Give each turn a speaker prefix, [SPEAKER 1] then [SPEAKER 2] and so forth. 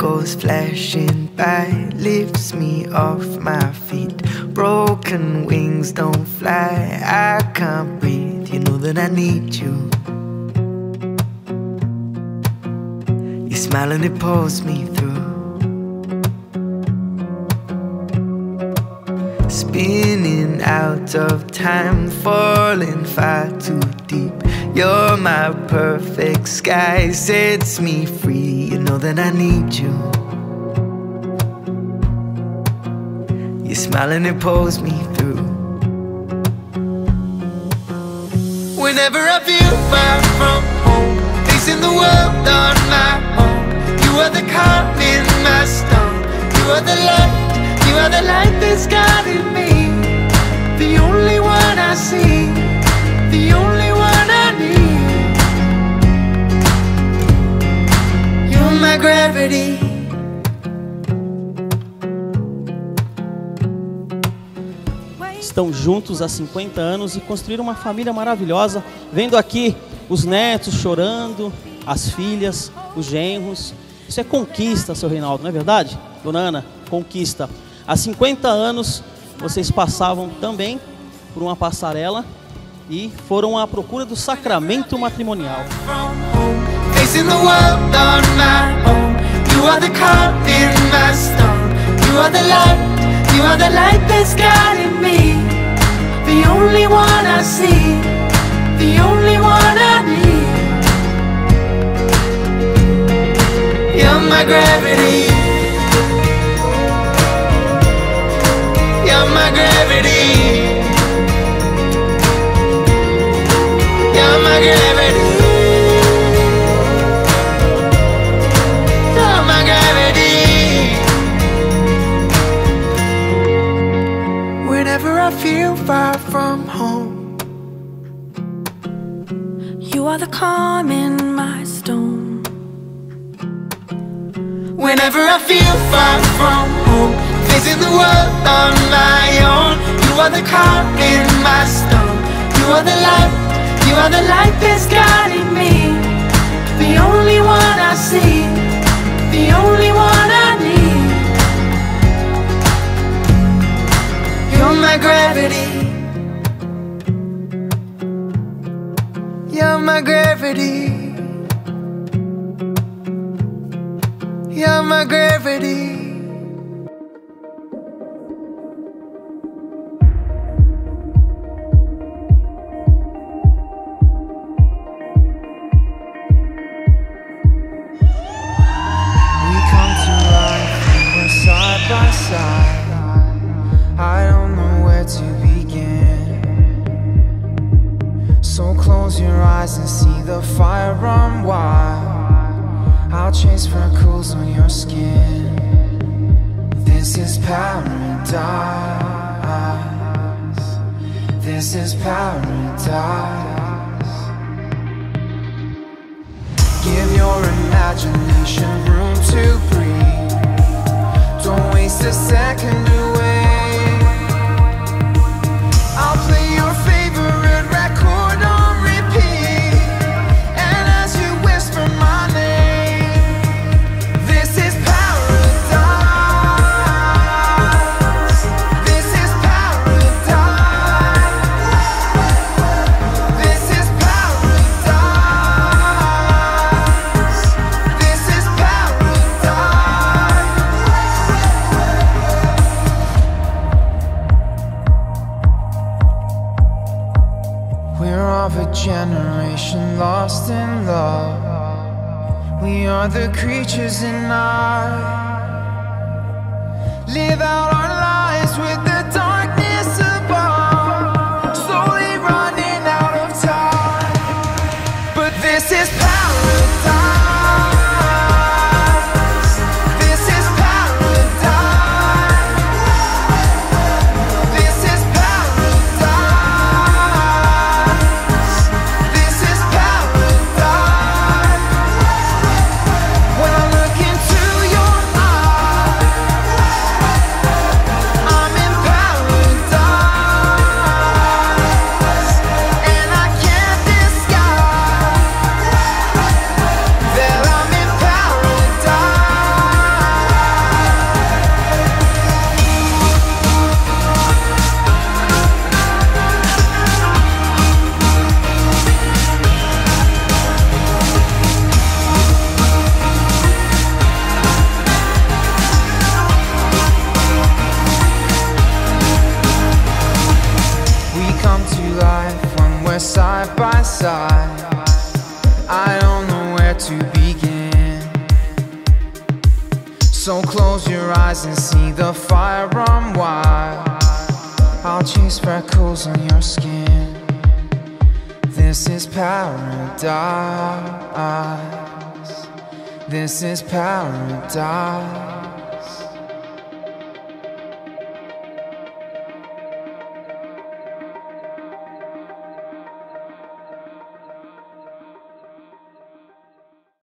[SPEAKER 1] goes flashing by, lifts me off my feet. Broken wings don't fly, I can't breathe, you know that I need you. You smile and it pulls me through. Spinning out of time, falling far too deep. You're my perfect sky, sets me free, you know that I need you. You smile and it pulls me through. Whenever I feel far from home, facing the world on my own, you are the calm in my storm. You are the light, you are the light that's guiding me. The only one I see, the only one I need. You're my gravity.
[SPEAKER 2] Estão juntos há 50 anos e construíram uma família maravilhosa. Vendo aqui os netos chorando, as filhas, os genros. Isso é conquista, seu Reinaldo, não é verdade? Dona Ana, conquista. Há 50 anos vocês passavam também por uma passarela e foram à procura do sacramento matrimonial. Facing the world on my own, you are the calm in my storm. You are the light that's guiding me. The only one I see, the only one I need. You're my gravity. You're my gravity. You're my gravity. You're my gravity. Whenever I feel far from home, you are the calm in my storm. Whenever I feel far from home, facing the world on my own, you are the calm in my storm. You are the light that's guiding me. The only one I see, the only one I need. You're my gravity. You're my gravity. You're my gravity. By side, I don't know where to begin. So close your eyes and see the fire run wild. I'll chase freckles on your skin. This is paradise. This is paradise. Give your imagination room to breathe. Don't waste a second away. I'll play your favorite record on repeat, and as you whisper my name, this is paradise. This is paradise. This is paradise. This is paradise. We're of a generation lost in love. We are the creatures in night. Live out our lives with the darkness above, slowly running out of time. But this is paradise. This is paradise. This is paradise. This is paradise. When I look into your eyes,
[SPEAKER 1] side. I don't know where to begin. So close your eyes and see the fire run wild. I'll chase freckles on your skin. This is paradise. This is paradise.